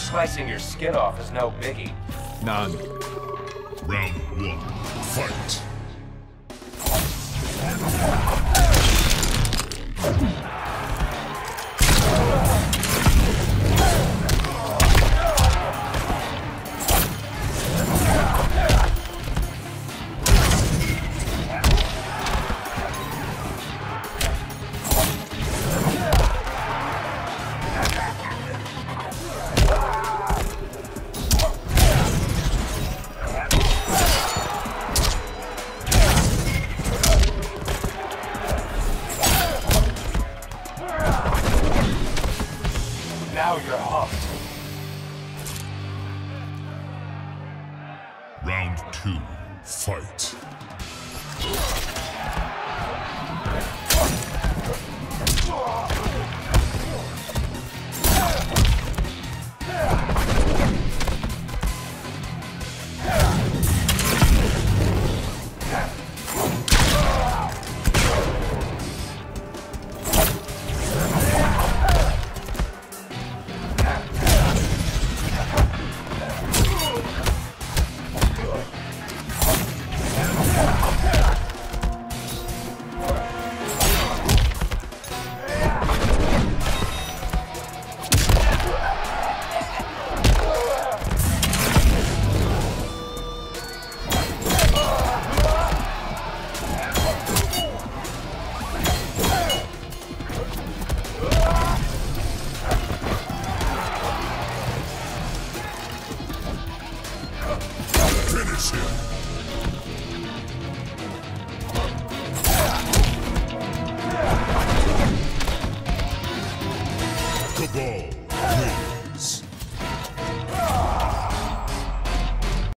Slicing your skin off is no biggie. None. Round one, fight! Now you're huffed. Round two, fight! Finish him! Kabal wins.